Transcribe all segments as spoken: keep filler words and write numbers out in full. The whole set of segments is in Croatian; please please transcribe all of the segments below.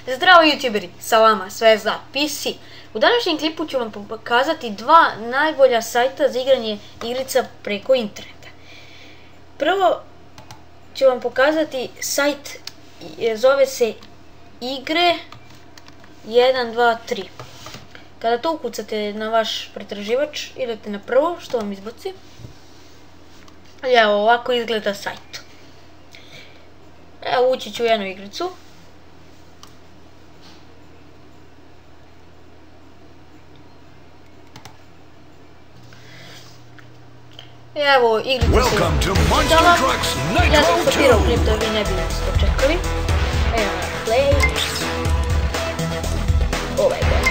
Zdravo youtuberi, sa vama Zvezda P C. U današnjem klipu ću vam pokazati dva najbolja sajta za igranje igrica preko interneta. Prvo ću vam pokazati sajt, zove se igre jedan dva tri. Kada to ukucate na vaš pretraživač, idete na prvo što vam izbaci. Evo, ovako izgleda sajt. Evo, ući ću u jednu igricu. Evo, igrica se dala. Ja sam stopirao klip da vi ne bi to čekali. Evo, play. Ovaj god.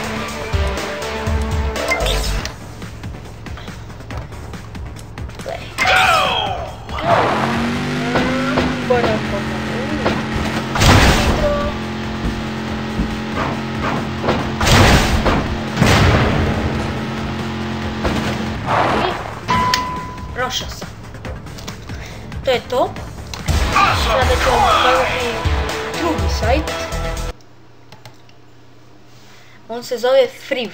Play. Bolje pogledaj. Prošao sam. To je to. Sada ću vam pokazati drugi sajt. On se zove Friv.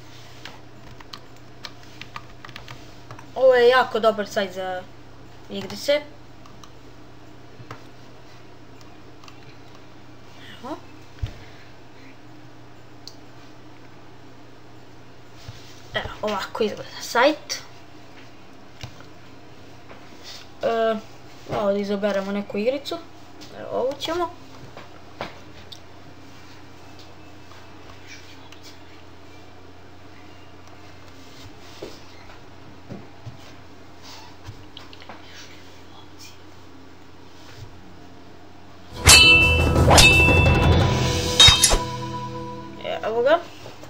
Ovo je jako dobar sajt za igrice. Evo. Evo, ovako izgleda sajt. Ovdje izaberemo neku igricu. Evo, ovu ćemo. Evo ga.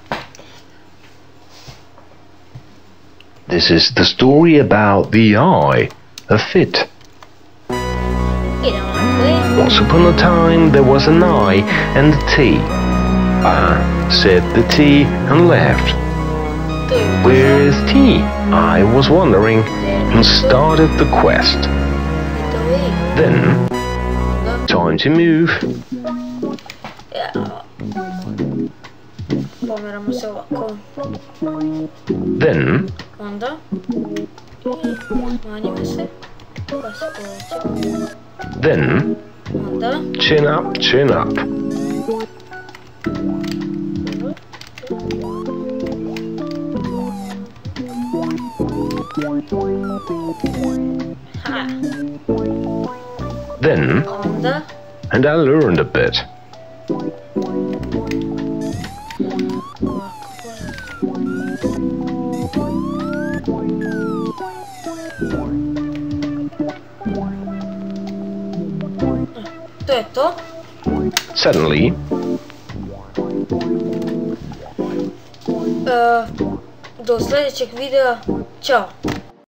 This is the story about the eye, a fit. Once upon a time there was an I and a T. I said the T and left. Where is T? I was wondering and started the quest. Then, time to move. Then, Then, chin up, chin up. Ha. Then, and I learned a bit. To je to. Suddenly, uh, do sljedećeg videa. Ćao.